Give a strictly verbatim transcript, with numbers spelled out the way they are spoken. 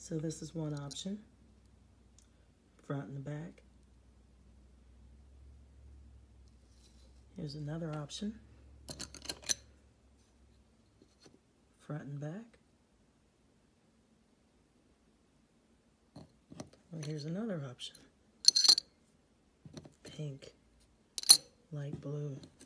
So this is one option, front and the back. Here's another option, front and back. Well, here's another option, pink, light blue.